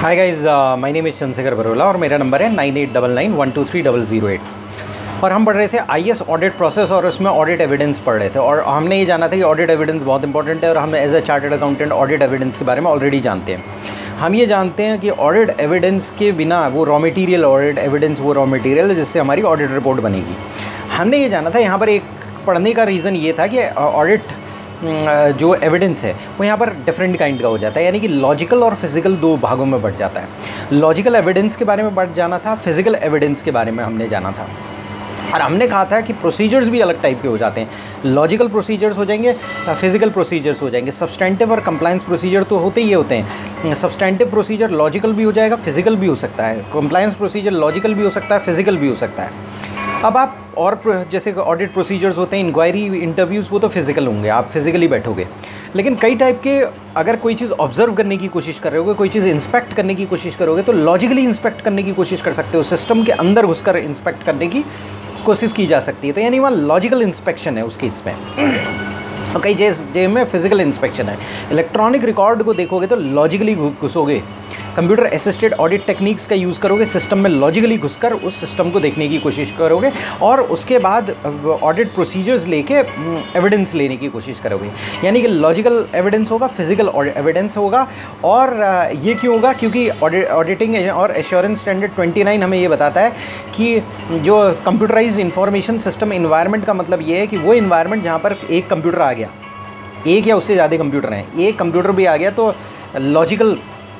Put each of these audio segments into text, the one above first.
Hi guys, my name is Chandrashekhar Barola और मेरा number है 9899123008। और हम पढ़ रहे थे आईएएस ऑडिट प्रोसेस और उसमें ऑडिट एविडेंस पढ़ रहे थे। और हमने ये जाना था कि ऑडिट एविडेंस बहुत इंपॉर्टेंट है और हम as a chartered accountant audit evidence के बारे में ऑलरेडी जानते हैं। हम ये जानते हैं कि ऑडिट एविडेंस के बिना वो रॉ मटेरियल, ऑडिट एविडेंस वो रॉ मटेरियल है जिससे हमारी ऑडिट रिपोर्ट बनेगी। हमने ये जाना था, यहाँ पर एक पढ़ने का रीज़न ये था कि ऑडिट जो एविडेंस है वो यहाँ पर डिफरेंट काइंड का हो जाता है, यानी कि लॉजिकल और फिजिकल दो भागों में बढ़ जाता है। लॉजिकल एविडेंस के बारे में बढ़ जाना था, फिजिकल एविडेंस के बारे में हमने जाना था। और हमने कहा था कि प्रोसीजर्स भी अलग टाइप के हो जाते हैं। लॉजिकल प्रोसीजर्स हो जाएंगे, फिजिकल प्रोसीजर्स हो जाएंगे। सब्सटेंटिव और कंप्लायंस प्रोसीजर तो होते ही होते हैं। सब्सटेंटिव प्रोसीजर लॉजिकल भी हो जाएगा, फिजिकल भी हो सकता है। कंप्लायंस प्रोसीजर लॉजिकल भी हो सकता है, फिजिकल भी हो सकता है। अब आप और जैसे ऑडिट प्रोसीजर्स होते हैं, इंक्वायरी, इंटरव्यूज़, वो तो फिजिकल होंगे, आप फिजिकली बैठोगे। लेकिन कई टाइप के, अगर कोई चीज़ ऑब्जर्व करने की कोशिश कर रहे होगे, कोई चीज़ इंस्पेक्ट करने की कोशिश करोगे तो लॉजिकली इंस्पेक्ट करने की कोशिश कर सकते हो, सिस्टम के अंदर घुसकर इंस्पेक्ट करने की कोशिश की जा सकती है। तो यानी वहाँ लॉजिकल इंस्पेक्शन है उस केस में। और कई जे में फिजिकल इंस्पेक्शन है। इलेक्ट्रॉनिक रिकॉर्ड को देखोगे तो लॉजिकली घुसोगे, कंप्यूटर असिस्टेड ऑडिट टेक्निक्स का यूज़ करोगे, सिस्टम में लॉजिकली घुसकर उस सिस्टम को देखने की कोशिश करोगे और उसके बाद ऑडिट प्रोसीजर्स लेके एविडेंस लेने की कोशिश करोगे। यानी कि लॉजिकल एविडेंस होगा, फिजिकल एविडेंस होगा। और ये क्यों होगा? क्योंकि ऑडिटिंग और एश्योरेंस स्टैंडर्ड 29 हमें ये बताता है कि जो कंप्यूटराइज्ड इंफॉर्मेशन सिस्टम इन्वायरमेंट का मतलब ये है कि वो इन्वायरमेंट जहाँ पर एक कंप्यूटर आ गया, एक या उससे ज़्यादा कंप्यूटर हैं, एक कंप्यूटर भी आ गया तो लॉजिकल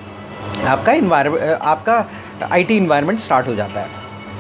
आपका आईटी इन्वायरमेंट स्टार्ट हो जाता है।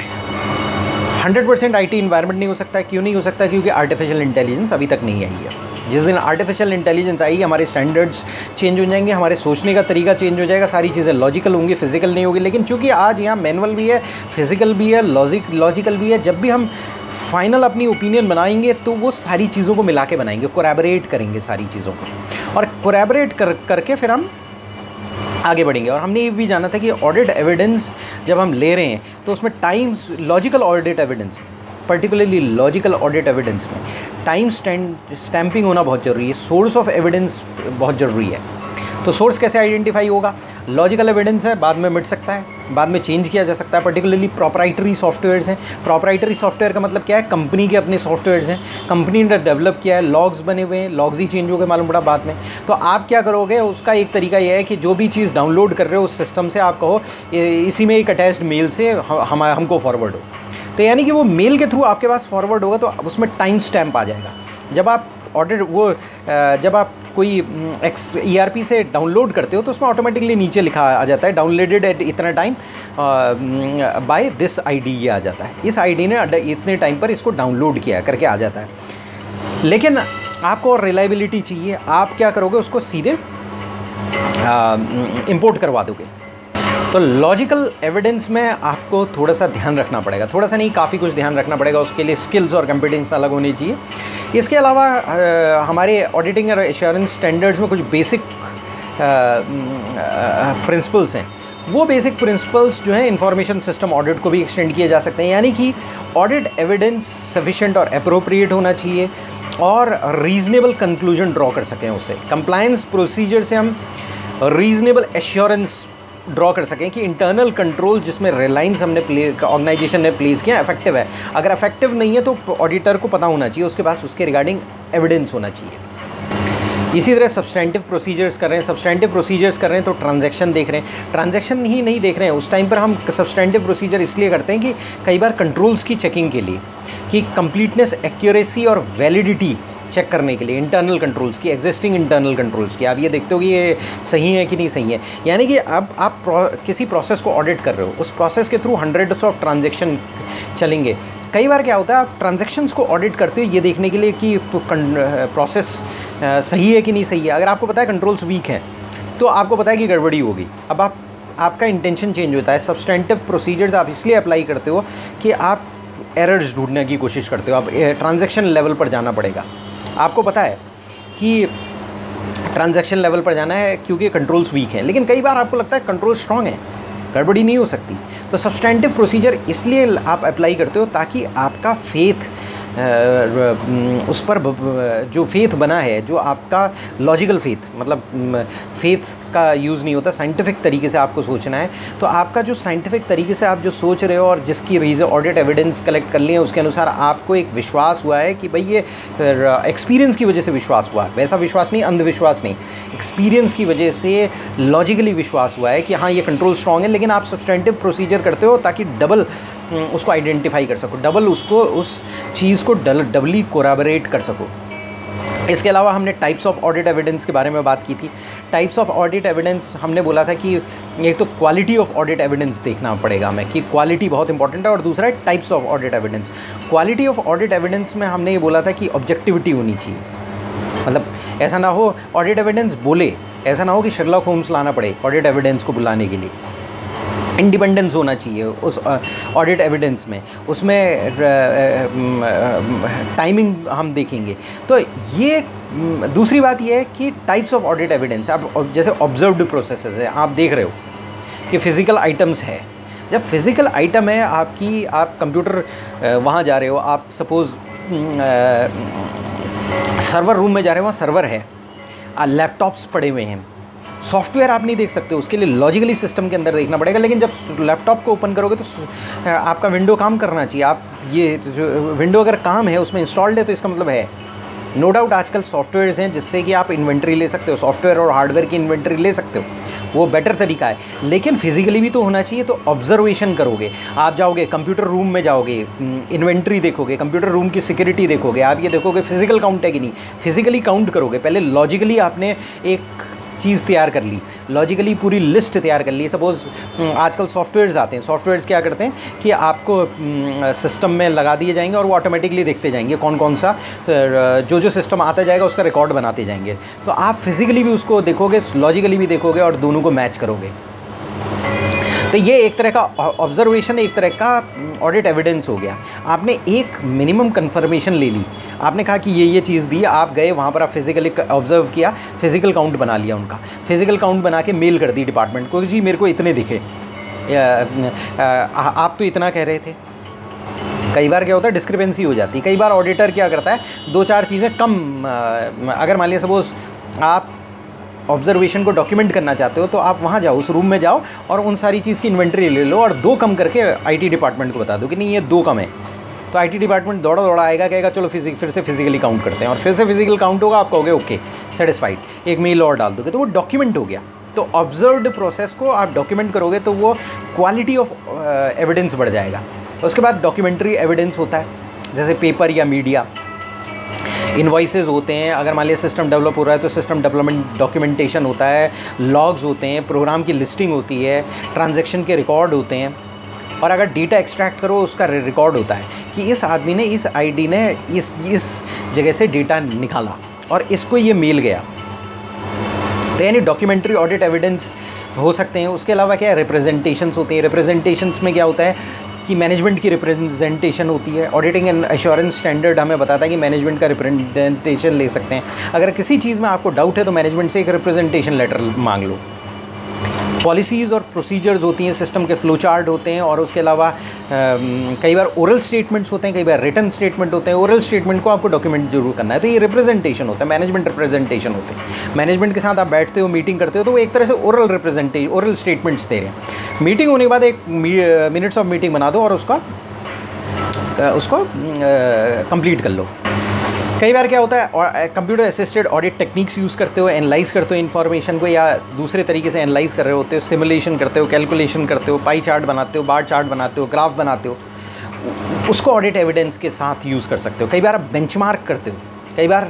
100% आईटी इन्वायरमेंट नहीं हो सकता। क्यों नहीं हो सकता? क्योंकि आर्टिफिशियल इंटेलिजेंस अभी तक नहीं आई है। जिस दिन आर्टिफिशियल इंटेलिजेंस आएगी हमारे स्टैंडर्ड्स चेंज हो जाएंगे, हमारे सोचने का तरीका चेंज हो जाएगा, सारी चीज़ें लॉजिकल होंगी, फिजिकल नहीं होगी। लेकिन चूंकि आज यहाँ मैनुअल भी है, फिजिकल भी है, लॉजिकल भी है, जब भी हम फाइनल अपनी ओपिनियन बनाएंगे तो वो सारी चीज़ों को मिला के बनाएंगे, कोलैबोरेट करेंगे सारी चीज़ों को, और कोलैबोरेट करके फिर हम आगे बढ़ेंगे। और हमने ये भी जाना था कि ऑडिट एविडेंस जब हम ले रहे हैं तो उसमें time, logical audit evidence, particularly logical audit evidence में टाइम स्टैंपिंग होना बहुत ज़रूरी है। सोर्स ऑफ एविडेंस बहुत ज़रूरी है। तो सोर्स कैसे आइडेंटिफाई होगा? लॉजिकल एविडेंस है, बाद में मिट सकता है, बाद में चेंज किया जा सकता है। पर्टिकुलरली प्रॉपराइटरी सॉफ्टवेयर्स हैं। प्रॉपराइटरी सॉफ्टवेयर का मतलब क्या है? कंपनी के अपने सॉफ्टवेयर्स हैं, कंपनी ने डेवलप किया है, लॉग्स बने हुए हैं, लॉग्स ही चेंज हो गए मालूम पड़ा बाद में। तो आप क्या करोगे? उसका एक तरीका यह है कि जो भी चीज़ डाउनलोड कर रहे हो उस सिस्टम से आप कहो इसी में एक अटैच्ड मेल से हमको फॉरवर्ड हो। तो यानी कि वो मेल के थ्रू आपके पास फॉरवर्ड होगा तो उसमें टाइम स्टैम्प आ जाएगा। जब आप जब आप कोई ERP से डाउनलोड करते हो तो उसमें ऑटोमेटिकली नीचे लिखा आ जाता है डाउनलोडेड एट इतना टाइम बाय दिस ID, ये आ जाता है, इस ID ने इतने टाइम पर इसको डाउनलोड किया करके आ जाता है। लेकिन आपको रिलायबिलिटी चाहिए, आप क्या करोगे? उसको सीधे इंपोर्ट करवा दोगे। तो लॉजिकल एविडेंस में आपको थोड़ा सा ध्यान रखना पड़ेगा, थोड़ा सा नहीं, काफ़ी कुछ ध्यान रखना पड़ेगा। उसके लिए स्किल्स और कॉम्पिटेंस अलग होनी चाहिए। इसके अलावा हमारे ऑडिटिंग और एश्योरेंस स्टैंडर्ड्स में कुछ बेसिक प्रिंसिपल्स हैं। वो बेसिक प्रिंसिपल्स जो हैं इंफॉर्मेशन सिस्टम ऑडिट को भी एक्सटेंड किए जा सकते हैं। यानी कि ऑडिट एविडेंस सफिशिएंट और अप्रोप्रिएट होना चाहिए और रीजनेबल कंक्लूजन ड्रॉ कर सकें उससे। कंप्लायंस प्रोसीजर से हम रीजनेबल एश्योरेंस ड्रॉ कर सकें कि इंटरनल कंट्रोल जिसमें रिलायंस हमने ऑर्गेनाइजेशन ने प्लेस किया इफेक्टिव है। अगर इफेक्टिव नहीं है तो ऑडिटर को पता होना चाहिए, उसके पास उसके रिगार्डिंग एविडेंस होना चाहिए। इसी तरह सब्सटेंटिव प्रोसीजर्स कर रहे हैं, सब्सटेंटिव प्रोसीजर्स कर रहे हैं तो ट्रांजैक्शन देख रहे हैं, ट्रांजैक्शन ही नहीं देख रहे हैं। उस टाइम पर हम सब्सटेंटिव प्रोसीजर इसलिए करते हैं कि कई बार कंट्रोल्स की चेकिंग के लिए, कि कंप्लीटनेस, एक्यूरेसी और वैलिडिटी चेक करने के लिए, इंटरनल कंट्रोल्स की, एग्जिस्टिंग इंटरनल कंट्रोल्स की, आप ये देखते हो कि ये सही है कि नहीं सही है। यानी कि अब आप किसी प्रोसेस को ऑडिट कर रहे हो, उस प्रोसेस के थ्रू हंड्रेड्स ऑफ ट्रांजैक्शन चलेंगे। कई बार क्या होता है, आप ट्रांजैक्शंस को ऑडिट करते हो ये देखने के लिए कि प्रोसेस सही है कि नहीं सही है। अगर आपको पता है कंट्रोल्स वीक हैं तो आपको पता है कि गड़बड़ी होगी। अब आपका इंटेंशन चेंज होता है। सब्सटेंटिव प्रोसीजर्स आप इसलिए अप्लाई करते हो कि आप एरर्स ढूंढने की कोशिश करते हो। आप ट्रांजैक्शन लेवल पर जाना पड़ेगा। आपको पता है कि ट्रांजैक्शन लेवल पर जाना है क्योंकि कंट्रोल्स वीक हैं, लेकिन कई बार आपको लगता है कंट्रोल स्ट्रांग है, गड़बड़ी नहीं हो सकती। तो सब्सटेंटिव प्रोसीजर इसलिए आप अप्लाई करते हो ताकि आपका फेथ उस पर जो फेथ बना है, जो आपका लॉजिकल फेथ, मतलब फेथ का यूज़ नहीं होता, साइंटिफिक तरीके से आपको सोचना है। तो आपका जो साइंटिफिक तरीके से आप जो सोच रहे हो और जिसकी रीज़न ऑडिट एविडेंस कलेक्ट कर लिए, उसके अनुसार आपको एक विश्वास हुआ है कि भाई ये एक्सपीरियंस की वजह से विश्वास हुआ, वैसा विश्वास नहीं, अंधविश्वास नहीं, एक्सपीरियंस की वजह से लॉजिकली विश्वास हुआ है कि हाँ ये कंट्रोल स्ट्रॉन्ग है। लेकिन आप सब्सटेंटिव प्रोसीजर करते हो ताकि डबल उसको आइडेंटिफाई कर सको, डबल उसको उस चीज़ को डबली कोराबरेट कर सको। इसके अलावा हमने टाइप्स ऑफ ऑडिट एविडेंस के बारे में बात की थी। टाइप्स ऑफ ऑडिट एविडेंस हमने बोला था कि एक तो क्वालिटी ऑफ ऑडिट एविडेंस देखना पड़ेगा हमें कि क्वालिटी बहुत इंपॉर्टेंट है, और दूसरा है types of audit evidence. Quality of audit evidence में हमने ये बोला था कि ऑब्जेक्टिविटी होनी चाहिए, मतलब ऐसा ना हो ऑडिट एविडेंस बोले, ऐसा ना हो कि शर्लॉक होम्स लाना पड़े ऑडिट एविडेंस को बुलाने के लिए। इंडिपेंडेंस होना चाहिए उस ऑडिट एविडेंस में, उसमें टाइमिंग हम देखेंगे। तो ये दूसरी बात ये है कि टाइप्स ऑफ ऑडिट एविडेंस, आप जैसे ऑब्जर्व्ड प्रोसेसेस है, आप देख रहे हो कि फिज़िकल आइटम्स है। जब फिज़िकल आइटम है आपकी, आप कंप्यूटर वहाँ जा रहे हो, आप सपोज़ सर्वर रूम में जा रहे हो, वहाँ सर्वर है, लैपटॉप्स पड़े हुए हैं, सॉफ्टवेयर आप नहीं देख सकते, उसके लिए लॉजिकली सिस्टम के अंदर देखना पड़ेगा। लेकिन जब लैपटॉप को ओपन करोगे तो आपका विंडो काम करना चाहिए। आप ये विंडो अगर काम है, उसमें इंस्टॉल्ड है, तो इसका मतलब है नो डाउट आजकल सॉफ्टवेयर्स हैं जिससे कि आप इन्वेंट्री ले सकते हो, सॉफ्टवेयर और हार्डवेयर की इन्वेंट्री ले सकते हो, वो बेटर तरीका है। लेकिन फिजिकली भी तो होना चाहिए। तो ऑब्जर्वेशन करोगे, आप जाओगे कंप्यूटर रूम में, जाओगे इन्वेंट्री देखोगे, कंप्यूटर रूम की सिक्योरिटी देखोगे, आप ये देखोगे फिजिकल काउंट है कि नहीं, फिजिकली काउंट करोगे। पहले लॉजिकली आपने एक चीज़ तैयार कर ली, लॉजिकली पूरी लिस्ट तैयार कर ली। सपोज़ आजकल सॉफ्टवेयर्स आते हैं, सॉफ्टवेयर्स क्या करते हैं कि आपको सिस्टम में लगा दिए जाएंगे और वो ऑटोमेटिकली देखते जाएंगे कौन कौन सा जो जो सिस्टम आता जाएगा उसका रिकॉर्ड बनाते जाएंगे। तो आप फिजिकली भी उसको देखोगे, लॉजिकली भी देखोगे और दोनों को मैच करोगे। तो ये एक तरह का ऑब्जर्वेशन, एक तरह का ऑडिट एविडेंस हो गया। आपने एक मिनिमम कन्फर्मेशन ले ली, आपने कहा कि ये चीज़ दी, आप गए वहाँ पर, आप फिजिकली ऑब्जर्व किया, फिजिकल काउंट बना लिया उनका, फिजिकल काउंट बना के मेल कर दी डिपार्टमेंट को, जी मेरे को इतने दिखे, आप तो इतना कह रहे थे। कई बार क्या होता है, डिस्क्रिपेंसी हो जाती है। कई बार ऑडिटर क्या करता है, दो चार चीज़ें कम, अगर मान लिया सपोज़ आप ऑब्जर्वेशन को डॉक्यूमेंट करना चाहते हो, तो आप वहाँ जाओ, उस रूम में जाओ और उन सारी चीज़ की इन्वेंट्री ले लो और दो कम करके आईटी डिपार्टमेंट को बता दो कि नहीं ये दो कम है। तो आईटी डिपार्टमेंट दौड़ा दौड़ा आएगा, कहेगा चलो फिर से फिजिकली काउंट करते हैं, और फिर से फिजिकल काउंट होगा, आप कहोगे ओके सेटिस्फाइड, एक मेल और डाल दोगे, तो वो डॉक्यूमेंट हो गया। तो ऑब्जर्व्ड प्रोसेस को आप डॉक्यूमेंट करोगे तो वो क्वालिटी ऑफ एविडेंस बढ़ जाएगा। उसके बाद डॉक्यूमेंट्री एविडेंस होता है, जैसे पेपर या मीडिया, इनवॉइसेस होते हैं। अगर मान लिया सिस्टम डेवलप हो रहा है तो सिस्टम डेवलपमेंट डॉक्यूमेंटेशन होता है, लॉग्स होते हैं, प्रोग्राम की लिस्टिंग होती है, ट्रांजैक्शन के रिकॉर्ड होते हैं, और अगर डेटा एक्सट्रैक्ट करो उसका रिकॉर्ड होता है कि इस आदमी ने, इस आईडी ने इस जगह से डेटा निकाला और इसको ये मेल गया। तो यानी डॉक्यूमेंट्री ऑडिट एविडेंस हो सकते हैं। उसके अलावा क्या है, रिप्रेजेंटेशंस होते हैं। रिप्रेजेंटेशंस में क्या होता है कि मैनेजमेंट की रिप्रेजेंटेशन होती है। ऑडिटिंग एंड एश्योरेंस स्टैंडर्ड हमें बताता है कि मैनेजमेंट का रिप्रेजेंटेशन ले सकते हैं। अगर किसी चीज़ में आपको डाउट है तो मैनेजमेंट से एक रिप्रेजेंटेशन लेटर मांग लो। पॉलिसीज़ और प्रोसीजर्स होती हैं, सिस्टम के फ्लो चार्ट होते हैं, और उसके अलावा कई बार ओरल स्टेटमेंट्स होते हैं, कई बार रिटन स्टेटमेंट होते हैं। ओरल स्टेटमेंट को आपको डॉक्यूमेंट जरूर करना है, तो ये रिप्रेजेंटेशन होता है, मैनेजमेंट रिप्रेजेंटेशन होते हैं। मैनेजमेंट के साथ आप बैठते हो, मीटिंग करते हो, तो वो एक तरह से ओरल स्टेटमेंट्स दे रहे हैं। मीटिंग होने के बाद एक मिनट्स ऑफ मीटिंग बना दो और उसको कंप्लीट कर लो। कई बार क्या होता है, computer assisted audit techniques use करते हो, एनालाइज करते हो इन्फॉर्मेशन को, या दूसरे तरीके से एनालाइज कर रहे होते हो, सिमुलेशन करते हो, कैलकुलेशन करते हो, पाई चार्ट बनाते हो, बार चार्ट बनाते हो, ग्राफ बनाते हो, उसको ऑडिट एविडेंस के साथ यूज़ कर सकते हो। कई बार आप बेंचमार्क करते हो, कई बार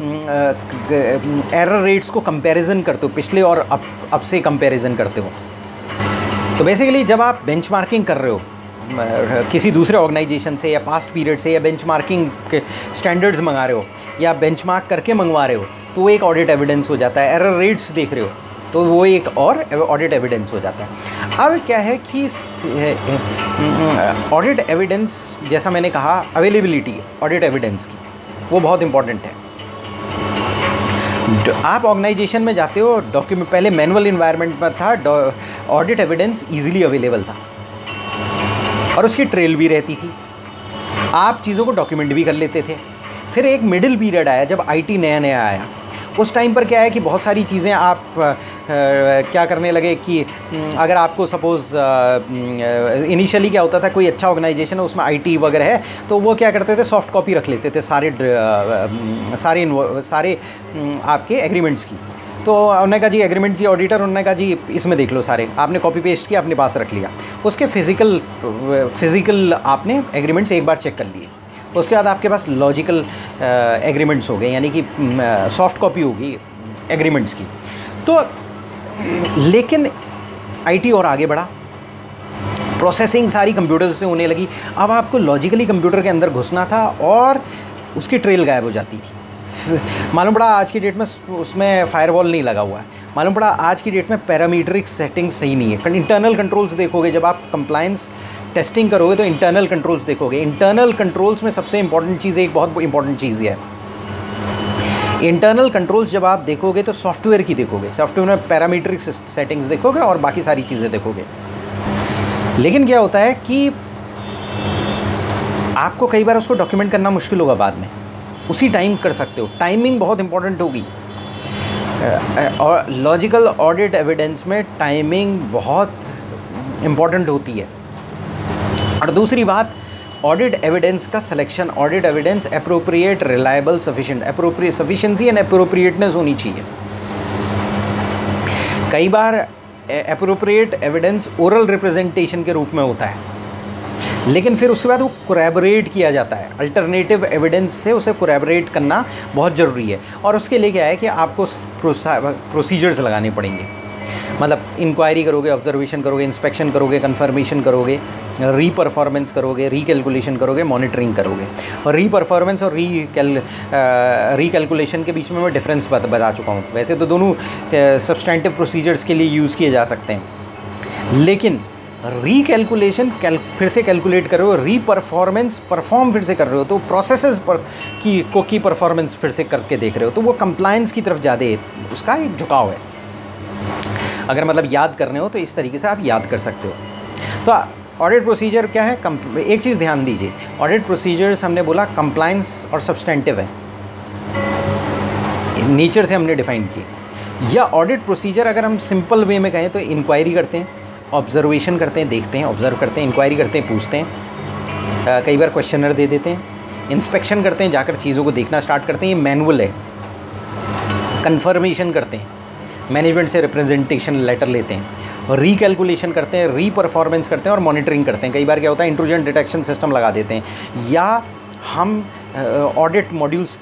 एरर रेट्स को कंपैरिजन करते हो, पिछले और अब से कंपैरिजन करते हो। तो बेसिकली जब आप बेंचमार्किंग कर रहे हो किसी दूसरे ऑर्गेनाइजेशन से या पास्ट पीरियड से, या बेंचमार्किंग के स्टैंडर्ड्स मंगा रहे हो या बेंचमार्क करके मंगवा रहे हो, तो वो एक ऑडिट एविडेंस हो जाता है। एरर रेट्स देख रहे हो तो वो एक और ऑडिट एविडेंस हो जाता है। अब क्या है कि ऑडिट एविडेंस, जैसा मैंने कहा, अवेलेबिलिटी ऑडिट एविडेंस की वो बहुत इंपॉर्टेंट है। आप ऑर्गेनाइजेशन में जाते हो, डॉक्यूमेंट पहले मैनुअल इन्वायरमेंट में था, ऑडिट एविडेंस ईजिली अवेलेबल था और उसकी ट्रेल भी रहती थी। आप चीज़ों को डॉक्यूमेंट भी कर लेते थे। फिर एक मिडिल पीरियड आया जब आईटी नया नया आया। उस टाइम पर क्या है कि बहुत सारी चीज़ें आप क्या करने लगे कि अगर आपको सपोज़ इनिशियली क्या होता था, कोई अच्छा ऑर्गेनाइजेशन है उसमें आईटी वगैरह है, तो वो क्या करते थे, सॉफ्ट कॉपी रख लेते थे सारे आपके एग्रीमेंट्स की। तो उन्होंने कहा जी एग्रीमेंट जी, ऑडिटर उन्होंने कहा जी इसमें देख लो सारे, आपने कॉपी पेस्ट किया अपने पास रख लिया। उसके फिज़िकल आपने एग्रीमेंट्स एक बार चेक कर लिए। उसके बाद आपके पास लॉजिकल एग्रीमेंट्स हो गए, यानी कि सॉफ्ट कॉपी होगी एग्रीमेंट्स की। तो लेकिन आईटी और आगे बढ़ा, प्रोसेसिंग सारी कंप्यूटर से होने लगी। अब आपको लॉजिकली कंप्यूटर के अंदर घुसना था और उसकी ट्रेल गायब हो जाती थी। मालूम पड़ा आज की डेट में उसमें फायरवॉल नहीं लगा हुआ है। मालूम पड़ा आज की डेट में पैरामीट्रिक सेटिंग सही नहीं है। इंटरनल कंट्रोल्स देखोगे, जब आप कंप्लायंस टेस्टिंग करोगे तो इंटरनल कंट्रोल्स देखोगे। इंटरनल कंट्रोल्स में सबसे इंपॉर्टेंट चीज़, एक बहुत इंपॉर्टेंट चीज़ है, इंटरनल कंट्रोल्स जब आप देखोगे तो सॉफ्टवेयर की देखोगे, सॉफ्टवेयर में पैरामीट्रिक सेटिंग्स देखोगे और बाकी सारी चीज़ें देखोगे। लेकिन क्या होता है कि आपको कई बार उसको डॉक्यूमेंट करना मुश्किल होगा, बाद में उसी टाइम कर सकते हो। टाइमिंग बहुत इंपॉर्टेंट होगी और लॉजिकल ऑडिट एविडेंस में टाइमिंग बहुत इंपॉर्टेंट होती है। और दूसरी बात, ऑडिट एविडेंस का selection, audit evidence appropriate, reliable, sufficient, sufficiency and appropriateness होनी चाहिए। कई बार एप्रोप्रिएट एविडेंस ओरल रिप्रेजेंटेशन के रूप में होता है, लेकिन फिर उसके बाद वो कोरैबोरेट किया जाता है। अल्टरनेटिव एविडेंस से उसे कोरैबोरेट करना बहुत ज़रूरी है। और उसके लिए क्या है कि आपको प्रोसीजर्स लगाने पड़ेंगे। मतलब इंक्वायरी करोगे, ऑब्जर्वेशन करोगे, इंस्पेक्शन करोगे, कंफर्मेशन करोगे, रीपरफॉर्मेंस करोगे, रीकैलकुलेशन करोगे, मॉनिटरिंग करोगे। और रीपरफॉर्मेंस और रीकैलकुलेशन के बीच में मैं डिफरेंस बता चुका हूँ। वैसे तो दोनों सब्सटेंटिव प्रोसीजर्स के लिए यूज़ किए जा सकते हैं, लेकिन रीकैलकुलेशन फिर से कैलकुलेट कर रहे हो, रीपरफॉर्मेंस परफॉर्म फिर से कर रहे हो, तो प्रोसेसेस पर की परफॉर्मेंस फिर से करके देख रहे हो, तो वो कंप्लायंस की तरफ ज़्यादा उसका एक झुकाव है। अगर मतलब याद करने हो तो इस तरीके से आप याद कर सकते हो। तो ऑडिट प्रोसीजर क्या है? एक चीज़ ध्यान दीजिए, ऑडिट प्रोसीजर्स हमने बोला कंप्लायंस और सब्सटेंटिव है, नेचर से हमने डिफाइन की। या ऑडिट प्रोसीजर अगर हम सिंपल वे में कहें तो इंक्वायरी करते हैं, ऑब्जर्वेशन करते हैं, देखते हैं, ऑब्जर्व करते हैं, इंक्वायरी करते हैं, पूछते हैं, कई बार क्वेश्चनर दे देते हैं, इंस्पेक्शन करते हैं, जाकर चीज़ों को देखना स्टार्ट करते हैं, ये मैनुअल है, कंफर्मेशन करते हैं, मैनेजमेंट से रिप्रेजेंटेशन लेटर लेते हैं, और रीकैलकुलेशन करते हैं, रीपरफॉर्मेंस करते हैं और मॉनिटरिंग करते हैं। कई बार क्या होता है, इंट्रूजन डिटेक्शन सिस्टम लगा देते हैं, या हम ऑडिट मॉड्यूल्स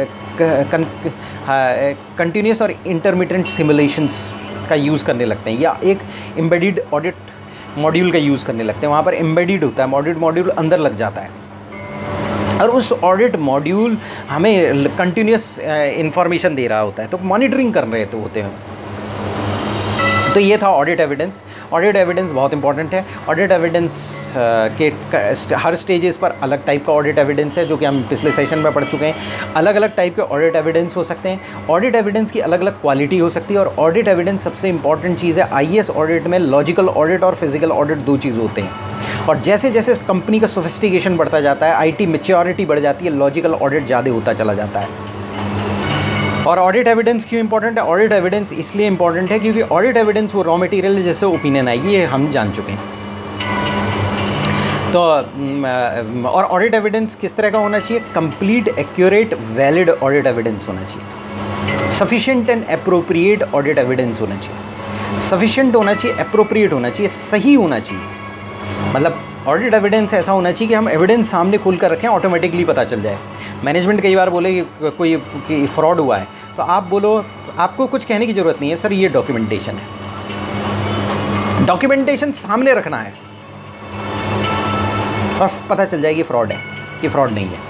कंटिन्यूस और इंटरमिटेंट सिमुलेशंस का यूज़ करने लगते हैं, या एक एम्बेडेड ऑडिट मॉड्यूल का यूज़ करने लगते हैं। वहाँ पर एम्बेडेड होता है, ऑडिट मॉड्यूल अंदर लग जाता है और उस ऑडिट मॉड्यूल हमें कंटिन्यूस इंफॉर्मेशन दे रहा होता है, तो मॉनिटरिंग कर रहे होते हैं। तो ये था ऑडिट एविडेंस। ऑडिट एविडेंस बहुत इंपॉर्टेंट है। ऑडिट एविडेंस के हर स्टेजेस पर अलग टाइप का ऑडिट एविडेंस है, जो कि हम पिछले सेशन में पढ़ चुके हैं। अलग अलग टाइप के ऑडिट एविडेंस हो सकते हैं। ऑडिट एविडेंस की अलग अलग क्वालिटी हो सकती है, और ऑडिट एविडेंस सबसे इंपॉर्टेंट चीज़ है। आईएएस ऑडिट में लॉजिकल ऑडिट और फिजिकल ऑडिट दो चीज़ होते हैं, और जैसे जैसे कंपनी का सोफिस्टिकेशन बढ़ता जाता है, आईटी मैच्योरिटी बढ़ जाती है, लॉजिकल ऑडिट ज़्यादा होता चला जाता है। और ऑडिट एविडेंस क्यों इंपॉर्टेंट है? ऑडिट एविडेंस इसलिए इंपॉर्टेंट है क्योंकि ऑडिट एविडेंस वो रॉ मटेरियल जैसे ओपिनियन है, ये हम जान चुके हैं। तो और ऑडिट एविडेंस किस तरह का होना चाहिए? Complete, accurate, valid audit evidence होना चाहिए। Sufficient and appropriate audit evidence होना चाहिए। सफिशिएंट होना चाहिए, एप्रोप्रिएट होना चाहिए, सही होना चाहिए। मतलब ऑडिट एविडेंस ऐसा होना चाहिए कि हम एविडेंस सामने खोल कर रखें, ऑटोमेटिकली पता चल जाए। मैनेजमेंट कई बार बोले कि कोई फ्रॉड हुआ है, तो आप बोलो, आपको कुछ कहने की ज़रूरत नहीं है, सर ये डॉक्यूमेंटेशन है। डॉक्यूमेंटेशन सामने रखना है और पता चल जाएगी फ्रॉड है कि फ्रॉड नहीं है।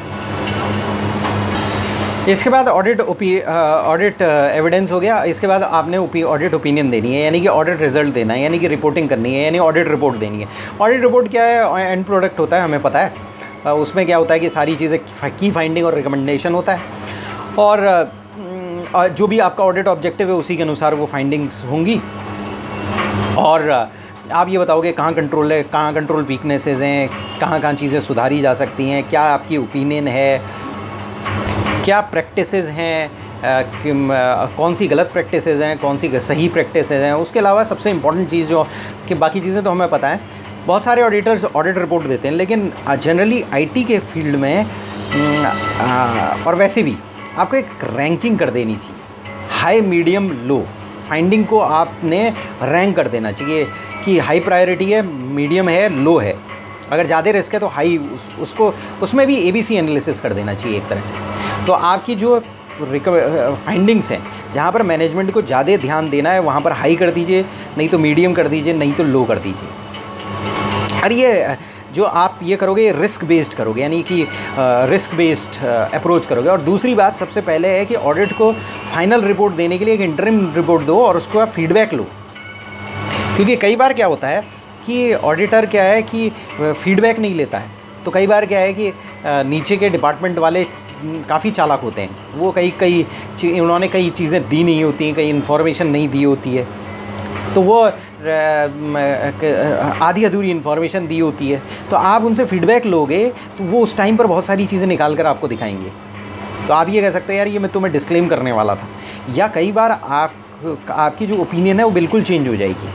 इसके बाद ऑडिट एविडेंस हो गया। इसके बाद आपने ऑडिट ओपिनियन देनी है, यानी कि ऑडिट रिजल्ट देना है, यानी कि रिपोर्टिंग करनी है, यानी ऑडिट रिपोर्ट देनी है। ऑडिट रिपोर्ट क्या है? एंड प्रोडक्ट होता है, हमें पता है। उसमें क्या होता है कि सारी चीज़ें की फाइंडिंग और रिकमेंडेशन होता है, और जो भी आपका ऑडिट ऑब्जेक्टिव है उसी के अनुसार वो फाइंडिंग्स होंगी, और आप ये बताओगे कहाँ कंट्रोल है, कहाँ कंट्रोल वीकनेसेस हैं, कहाँ कहाँ चीज़ें सुधारी जा सकती हैं, क्या आपकी ओपिनियन है, क्या प्रैक्टिसेस हैं, कौन सी गलत प्रैक्टिसेस हैं, कौन सी सही प्रैक्टिसेस हैं। उसके अलावा सबसे इम्पॉर्टेंट चीज़ जो कि बाकी चीज़ें तो हमें पता है, बहुत सारे ऑडिटर्स ऑडिट रिपोर्ट देते हैं, लेकिन जनरली आईटी के फील्ड में और वैसे भी आपको एक रैंकिंग कर देनी चाहिए, हाई मीडियम लो। फाइंडिंग को आपने रैंक कर देना चाहिए कि हाई प्रायोरिटी है, मीडियम है, लो है। अगर ज़्यादा रिस्क है तो हाई, उसको उसमें भी ABC एनालिसिस कर देना चाहिए एक तरह से। तो आपकी जो फाइंडिंग्स हैं, जहाँ पर मैनेजमेंट को ज़्यादा ध्यान देना है वहाँ पर हाई कर दीजिए, नहीं तो मीडियम कर दीजिए, नहीं तो लो कर दीजिए। और ये जो आप ये करोगे रिस्क बेस्ड करोगे, यानी कि रिस्क बेस्ड अप्रोच करोगे। और दूसरी बात सबसे पहले है कि ऑडिट को फाइनल रिपोर्ट देने के लिए एक इंटरिम रिपोर्ट दो और उसको आप फीडबैक लो, क्योंकि कई बार क्या होता है कि ऑडिटर क्या है कि फीडबैक नहीं लेता है। तो कई बार क्या है कि नीचे के डिपार्टमेंट वाले काफ़ी चालाक होते हैं, वो उन्होंने कई चीज़ें दी नहीं होती हैं, कई इन्फॉर्मेशन नहीं दी होती है, तो वो आधी अधूरी इन्फॉर्मेशन दी होती है। तो आप उनसे फीडबैक लोगे तो वो उस टाइम पर बहुत सारी चीज़ें निकाल कर आपको दिखाएंगे। तो आप ये कह सकते हो यार ये मैं तुम्हें डिस्क्लेम करने वाला था, या कई बार आपकी जो ओपिनियन है वो बिल्कुल चेंज हो जाएगी।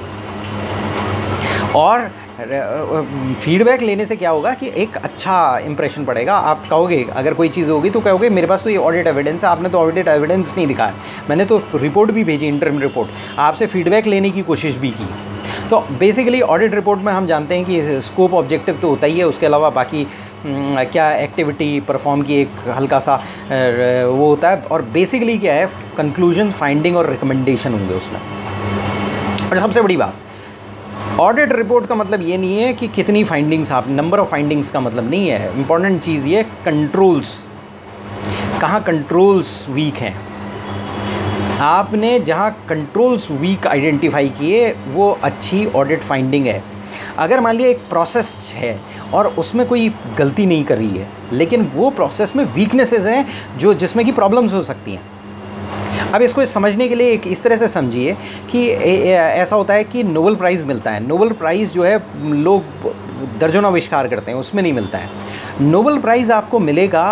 और फीडबैक लेने से क्या होगा कि एक अच्छा इंप्रेशन पड़ेगा। आप कहोगे अगर कोई चीज़ होगी तो कहोगे मेरे पास तो ये ऑडिट एविडेंस है, आपने तो ऑडिट एविडेंस नहीं दिखाया, मैंने तो रिपोर्ट भी भेजी, इंटरिम रिपोर्ट, आपसे फीडबैक लेने की कोशिश भी की। तो बेसिकली ऑडिट रिपोर्ट में हम जानते हैं कि स्कोप ऑब्जेक्टिव तो होता ही है, उसके अलावा बाकी क्या एक्टिविटी परफॉर्म की एक हल्का सा वो होता है, और बेसिकली क्या है कंक्लूजन, फाइंडिंग और रिकमेंडेशन होंगे उसमें। और सबसे बड़ी बात, ऑडिट रिपोर्ट का मतलब ये नहीं है कि कितनी फाइंडिंग्स, आप नंबर ऑफ फाइंडिंग्स का मतलब नहीं है। इंपॉर्टेंट चीज़ ये कंट्रोल्स, कहाँ कंट्रोल्स वीक हैं। आपने जहाँ कंट्रोल्स वीक आइडेंटिफाई किए वो अच्छी ऑडिट फाइंडिंग है। अगर मान लिया एक प्रोसेस है और उसमें कोई गलती नहीं कर रही है, लेकिन वो प्रोसेस में वीकनेसेस हैं जिसमें कि प्रॉब्लम्स हो सकती हैं। अब इसको समझने के लिए एक इस तरह से समझिए कि ऐसा होता है कि नोबेल प्राइज़ मिलता है। नोबेल प्राइज़ जो है लोग दर्जनों आविष्कार करते हैं, उसमें नहीं मिलता है। नोबेल प्राइज़ आपको मिलेगा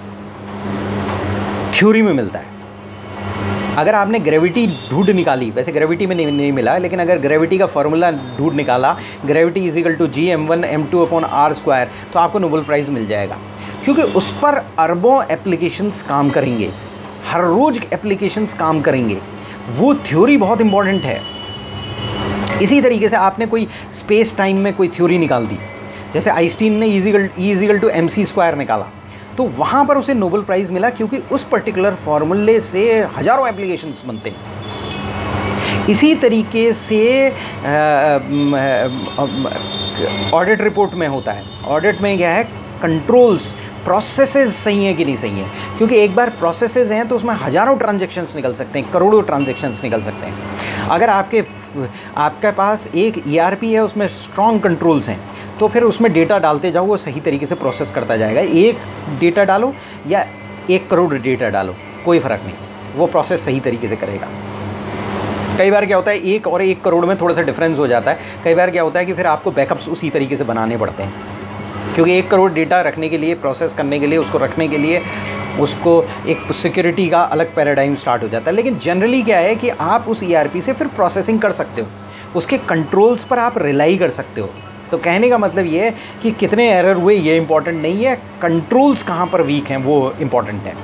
थ्योरी में मिलता है। अगर आपने ग्रेविटी ढूंढ निकाली, वैसे ग्रेविटी में नहीं मिला, लेकिन अगर ग्रेविटी का फॉर्मूला ढूंढ निकाला, gravity is equal to Gm1m2/r², तो आपको नोबेल प्राइज़ मिल जाएगा, क्योंकि उस पर अरबों एप्लीकेशंस काम करेंगे, हर रोज एप्लीकेशंस काम करेंगे। वो थ्योरी बहुत इंपॉर्टेंट है। इसी तरीके से आपने कोई स्पेस टाइम में कोई थ्योरी निकाल दी, जैसे आइंस्टीन ने E इक्वल टू mc² निकाला, तो वहाँ पर उसे नोबेल प्राइज़ मिला, क्योंकि उस पर्टिकुलर फॉर्मूले से हजारों एप्लीकेशंस बनते हैं। इसी तरीके से ऑडिट रिपोर्ट में होता है। ऑडिट में क्या है, कंट्रोल्स, प्रोसेसेस सही हैं कि नहीं सही हैं, क्योंकि एक बार प्रोसेसेस हैं तो उसमें हज़ारों ट्रांजैक्शंस निकल सकते हैं, करोड़ों ट्रांजैक्शंस निकल सकते हैं। अगर आपके पास एक ERP है, उसमें स्ट्रॉन्ग कंट्रोल्स हैं, तो फिर उसमें डेटा डालते जाओ, वो सही तरीके से प्रोसेस करता जाएगा। एक डेटा डालो या 1 करोड़ डेटा डालो, कोई फ़र्क नहीं, वो प्रोसेस सही तरीके से करेगा। कई बार क्या होता है 1 और 1 करोड़ में थोड़ा सा डिफरेंस हो जाता है। कई बार क्या होता है कि फिर आपको बैकअप्स उसी तरीके से बनाने पड़ते हैं, क्योंकि 1 करोड़ डेटा रखने के लिए, प्रोसेस करने के लिए, उसको रखने के लिए, उसको एक सिक्योरिटी का अलग पैराडाइम स्टार्ट हो जाता है। लेकिन जनरली क्या है कि आप उस ERP से फिर प्रोसेसिंग कर सकते हो, उसके कंट्रोल्स पर आप रिलाई कर सकते हो। तो कहने का मतलब ये है कि कितने एरर हुए ये इंपॉर्टेंट नहीं है, कंट्रोल्स कहाँ पर वीक हैं वो इंपॉर्टेंट है।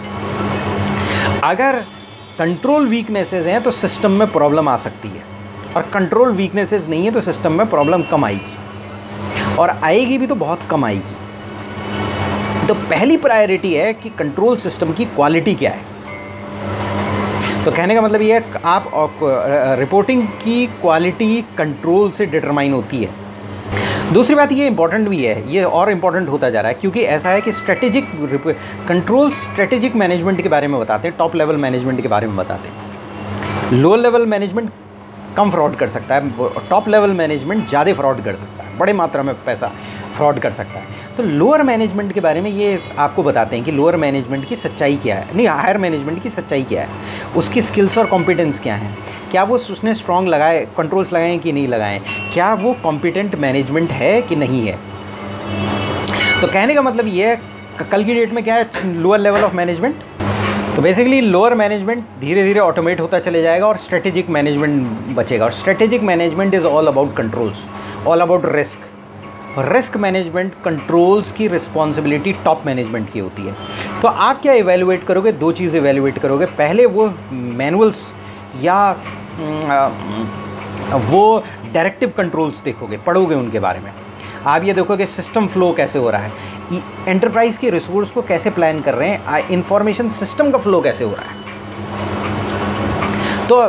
अगर कंट्रोल वीकनेसेस हैं तो सिस्टम में प्रॉब्लम आ सकती है, और कंट्रोल वीकनेसेस नहीं है तो सिस्टम में प्रॉब्लम कम आएगी, और आएगी भी तो बहुत कम आएगी। तो पहली प्रायोरिटी है कि कंट्रोल सिस्टम की क्वालिटी क्या है। तो कहने का मतलब ये है आप रिपोर्टिंग की क्वालिटी कंट्रोल से डिटरमाइन होती है। दूसरी बात ये इंपॉर्टेंट भी है, ये और इम्पॉर्टेंट होता जा रहा है, क्योंकि ऐसा है कि स्ट्रेटेजिक कंट्रोल स्ट्रेटेजिक मैनेजमेंट के बारे में बताते हैं, टॉप लेवल मैनेजमेंट के बारे में बताते हैं। लो लेवल मैनेजमेंट कम फ्रॉड कर सकता है, टॉप लेवल मैनेजमेंट ज़्यादा फ्रॉड कर सकता है, बड़े मात्रा में पैसा फ्रॉड कर सकता है। तो लोअर मैनेजमेंट के बारे में ये आपको बताते हैं कि लोअर मैनेजमेंट की सच्चाई क्या है, नहीं हायर मैनेजमेंट की सच्चाई क्या है, उसकी स्किल्स और कॉम्पिटेंस क्या हैं, क्या वो उसने स्ट्रॉन्ग लगाए, कंट्रोल्स लगाए कि नहीं लगाए, क्या वो कॉम्पिटेंट मैनेजमेंट है कि नहीं है। तो कहने का मतलब ये है कल की डेट में क्या है, लोअर लेवल ऑफ मैनेजमेंट। तो बेसिकली लोअर मैनेजमेंट धीरे धीरे ऑटोमेट होता चले जाएगा और स्ट्रेटेजिक मैनेजमेंट बचेगा। और strategic management is all about controls, all about risk. Risk management, controls की रिस्पॉन्सिबिलिटी टॉप मैनेजमेंट की होती है। तो आप क्या इवेल्युएट करोगे, दो चीज़ इवेल्युएट करोगे। पहले वो मैनुअल्स या वो डायरेक्टिव कंट्रोल्स देखोगे, पढ़ोगे उनके बारे में। आप ये देखोगे सिस्टम फ्लो कैसे हो रहा है, एंटरप्राइज के रिसोर्स को कैसे प्लान कर रहे हैं, इंफॉर्मेशन सिस्टम का फ्लो कैसे हो रहा है। तो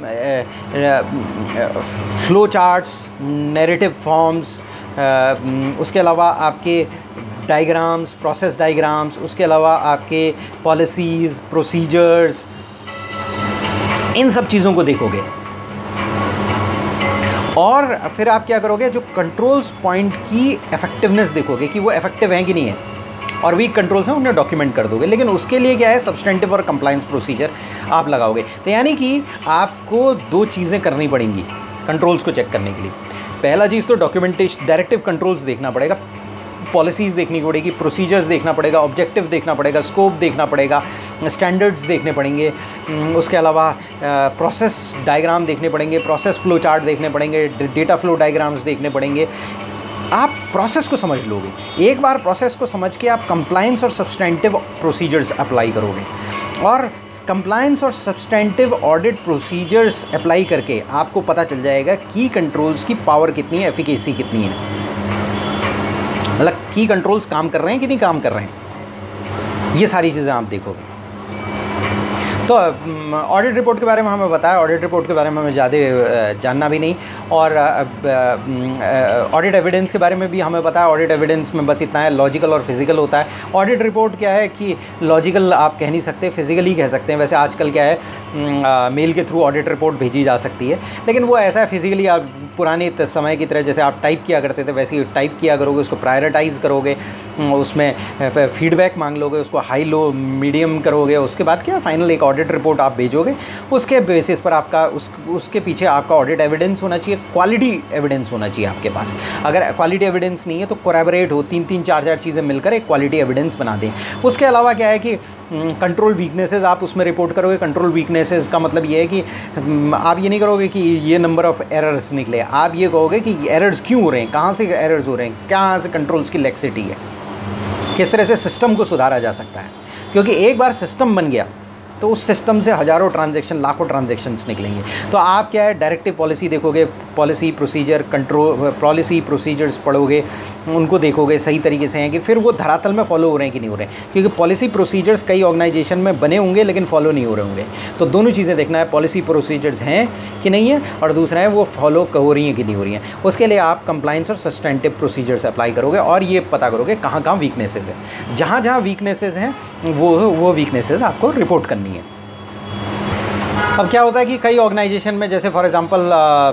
फ्लो चार्ट्स, नैरेटिव फॉर्म्स, उसके अलावा आपके डायग्राम्स, प्रोसेस डायग्राम्स, उसके अलावा आपके पॉलिसीज़, प्रोसीजर्स, इन सब चीज़ों को देखोगे। और फिर आप क्या करोगे, जो कंट्रोल्स पॉइंट की इफेक्टिवनेस देखोगे कि वो इफेक्टिव हैं कि नहीं है, और वीक कंट्रोल्स हैं उन्हें डॉक्यूमेंट कर दोगे। लेकिन उसके लिए क्या है, सब्सटेंटिव और कंप्लायंस प्रोसीजर आप लगाओगे। तो यानी कि आपको दो चीज़ें करनी पड़ेंगी कंट्रोल्स को चेक करने के लिए। पहला चीज़ तो डॉक्यूमेंटेशन, डायरेक्टिव कंट्रोल्स देखना पड़ेगा, पॉलिसीज़ देखनी पड़ेगी, प्रोसीजर्स देखना पड़ेगा, ऑब्जेक्टिव देखना पड़ेगा, स्कोप देखना पड़ेगा, स्टैंडर्ड्स देखने पड़ेंगे। उसके अलावा प्रोसेस डायग्राम देखने पड़ेंगे, प्रोसेस फ्लो चार्ट देखने पड़ेंगे, डेटा फ्लो डायग्राम्स देखने पड़ेंगे। आप प्रोसेस को समझ लोगे। एक बार प्रोसेस को समझ के आप कंप्लायंस और सब्सटेंटिव प्रोसीजर्स अप्लाई करोगे, और कंप्लायंस और सब्सटेंटिव ऑडिट प्रोसीजर्स अप्लाई करके आपको पता चल जाएगा की कंट्रोल्स की पावर कितनी है, एफिकेसी कितनी है, मतलब की कंट्रोल्स काम कर रहे हैं कि नहीं काम कर रहे हैं। ये सारी चीज़ें आप देखोगे। तो ऑडिट रिपोर्ट के बारे में हमें बताया, ऑडिट रिपोर्ट के बारे में हमें ज़्यादा जानना भी नहीं, और ऑडिट एविडेंस के बारे में भी हमें पता है। ऑडिट एविडेंस में बस इतना है, लॉजिकल और फिजिकल होता है। ऑडिट रिपोर्ट क्या है कि लॉजिकल आप कह नहीं सकते, फिजिकली कह सकते हैं। वैसे आजकल क्या है, मेल के थ्रू ऑडिट रिपोर्ट भेजी जा सकती है, लेकिन वो ऐसा है फिजिकली आप पुराने समय की तरह जैसे आप टाइप किया करते थे वैसे ही टाइप किया करोगे, उसको प्रायोरिटाइज करोगे, उसमें फीडबैक मांग लोगे, उसको हाई लो मीडियम करोगे। उसके बाद क्या फाइनल एक ऑडिट रिपोर्ट आप भेजोगे, उसके बेसिस पर आपका उसके पीछे आपका ऑडिट एविडेंस होना चाहिए, क्वालिटी एविडेंस होना चाहिए आपके पास। अगर क्वालिटी एविडेंस नहीं है तो कोलैबोरेट हो, 3-3, 4-4 चीज़ें मिलकर एक क्वालिटी एविडेंस बना दें। उसके अलावा क्या है कि कंट्रोल वीकनेसेस आप उसमें रिपोर्ट करोगे। कंट्रोल वीकनेसेस का मतलब ये है कि आप ये नहीं करोगे कि ये नंबर ऑफ एरर्स निकले, आप ये कहोगे कि एरर्स क्यों हो रहे हैं, कहाँ से एरर्स हो रहे हैं, कहाँ से कंट्रोल्स की लैक्सिटी है, किस तरह से सिस्टम को सुधारा जा सकता है। क्योंकि एक बार सिस्टम बन गया तो उस सिस्टम से हज़ारों ट्रांजैक्शन, लाखों ट्रांजैक्शंस निकलेंगे। तो आप क्या है, डायरेक्टिव पॉलिसी देखोगे, policy procedure control, policy procedures पढ़ोगे, उनको देखोगे सही तरीके से हैं कि फिर वो धरातल में फॉलो हो रहे हैं कि नहीं हो रहे हैं। क्योंकि पॉलिसी प्रोसीजर्स कई ऑर्गेनाइजेशन में बने होंगे लेकिन फॉलो नहीं हो रहे होंगे। तो दोनों चीज़ें देखना है, पॉलिसी प्रोसीजर्स हैं कि नहीं है, और दूसरा है वो फॉलो हो रही हैं कि नहीं हो रही हैं। उसके लिए आप कंप्लायंस और सब्सटेंटिव प्रोसीजर्स अप्लाई करोगे और ये पता करोगे कहाँ कहाँ वीकनेसेस हैं। जहाँ जहाँ वीकनेसेस हैं वो वीकनेसेस आपको रिपोर्ट करनी है। अब क्या होता है कि कई ऑर्गेनाइजेशन में, जैसे फॉर एग्जांपल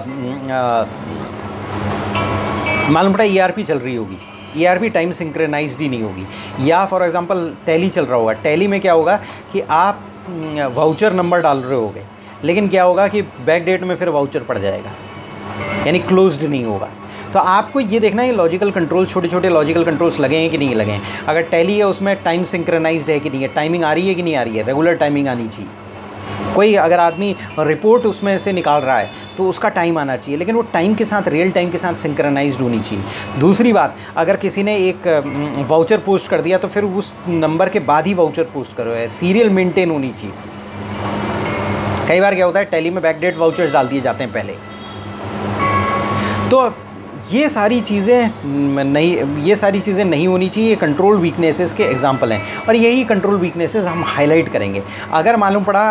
मालूम पड़ा ERP चल रही होगी, ERP टाइम सिंक्रोनाइज्ड ही नहीं होगी, या फॉर एग्जांपल टैली चल रहा होगा। टैली में क्या होगा कि आप वाउचर नंबर डाल रहे होगे, लेकिन क्या होगा कि बैक डेट में फिर वाउचर पड़ जाएगा, यानी क्लोज्ड नहीं होगा। तो आपको ये देखना है लॉजिकल कंट्रोल, छोटे छोटे लॉजिकल कंट्रोल्स लगे हैं कि नहीं लगे हैं। अगर टैली है उसमें टाइम सिंक्रोनाइज्ड है कि नहीं है, टाइमिंग आ रही है कि नहीं आ रही है, रेगुलर टाइमिंग आनी चाहिए। कोई अगर आदमी रिपोर्ट उसमें से निकाल रहा है तो उसका टाइम आना चाहिए, लेकिन वो टाइम के साथ, रियल टाइम के साथ सिंक्रोनाइज्ड होनी चाहिए। दूसरी बात, अगर किसी ने एक वाउचर पोस्ट कर दिया तो फिर उस नंबर के बाद ही वाउचर पोस्ट करो, है सीरियल मेंटेन होनी चाहिए। कई बार क्या होता है, टैली में बैकडेट वाउचर्स डाल दिए जाते हैं पहले। तो ये सारी चीज़ें नहीं होनी चाहिए। ये कंट्रोल वीकनेसेस के एग्जांपल हैं, और यही कंट्रोल वीकनेसेस हम हाईलाइट करेंगे। अगर मालूम पड़ा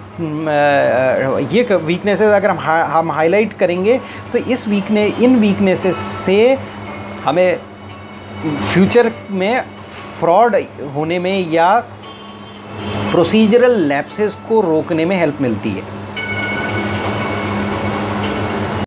ये वीकनेसेस अगर हम हाईलाइट करेंगे तो इन वीकनेसेस से हमें फ्यूचर में फ्रॉड होने में या प्रोसीजरल लैप्सेस को रोकने में हेल्प मिलती है।